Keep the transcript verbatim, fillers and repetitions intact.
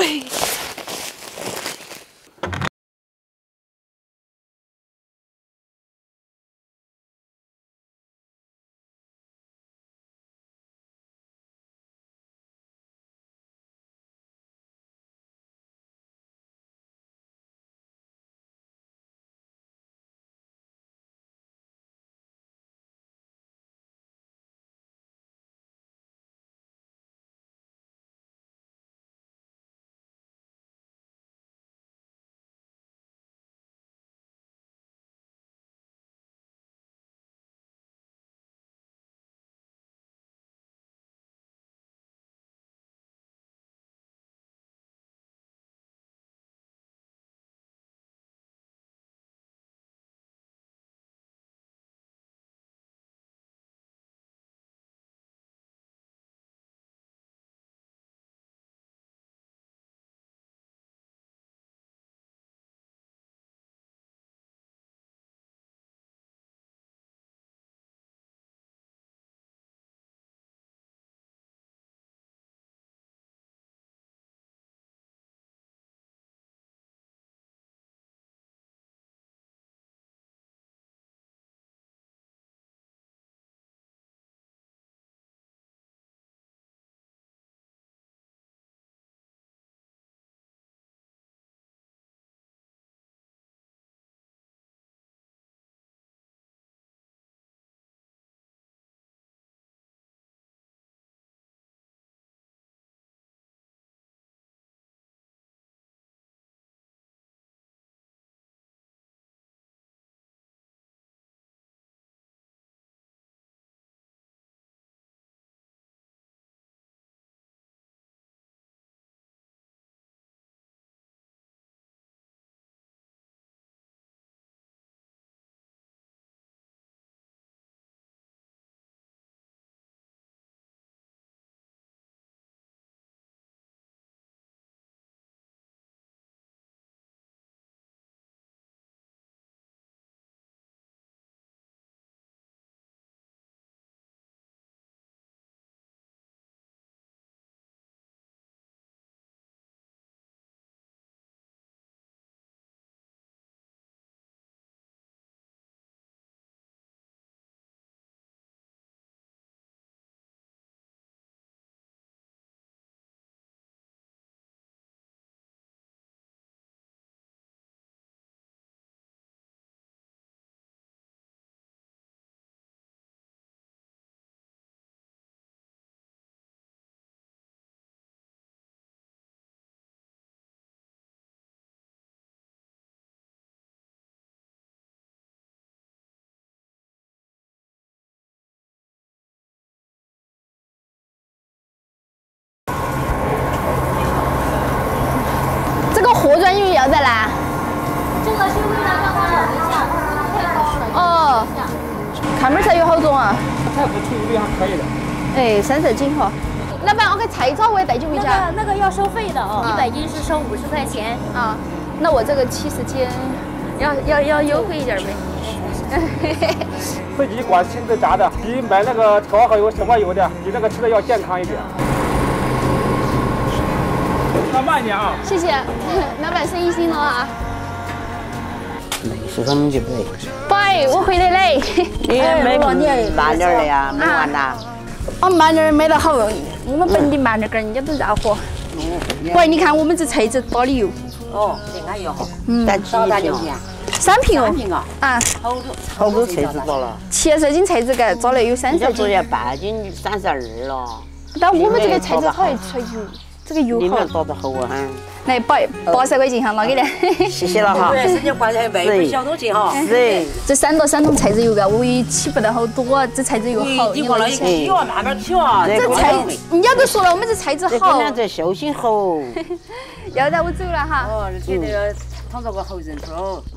哎。 活专用要在哪？ 这个是为了让它咬一下，太高了。 哦，看门菜有好种啊。 菜谱处理还可以的。 哎，三色锦哈。老板，我给菜枣我也带几回家。 那个那个要收费的哦，一百斤是收五十块钱。 啊，那我这个七十斤，要要要优惠一点呗。 自己管亲自炸的，比买那个调好油什么油的，比那个吃的要健康一点。 那慢点啊！ 谢谢，老板生意兴隆啊！ 没事，他们就不累。 拜，我回来嘞。 你没慢点的呀，没完呐。 哦，慢点没得好容易，我们本地慢点儿，人家都绕火。喂，你看我们这车子多的油。 哦，这还油。嗯，咱几瓶啊？ 三瓶哦。 三瓶啊？ 啊。 好多好多车子做了。 七十斤车子盖做了有三十斤。 昨天半斤三十二了。 但我们这个车子好一车油。 这个油好， 多得好啊！ 来八八十块钱哈，拿给你。 谢谢了哈。对，十几块钱卖，小东西哈。是。 这三多三桶菜籽油嘎，我也起不得好多，这菜籽油好。 你过来一起啊，慢慢起啊。 这菜，人家都说了，我们这菜籽好。 这姑娘这孝心好。 要得，我走了哈。 哦，给这个躺着个后人头。